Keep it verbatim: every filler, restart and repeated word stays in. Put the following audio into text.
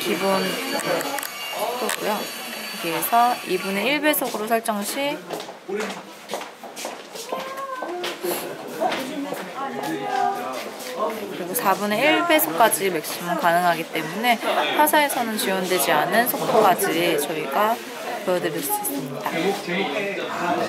기본 속도고요. 여기에서 이분의 일 배속으로 설정 시 그리고 사분의 일 배속까지 맥시멈 가능하기 때문에 타사에서는 지원되지 않은 속도까지 저희가 보여드릴 수 있습니다.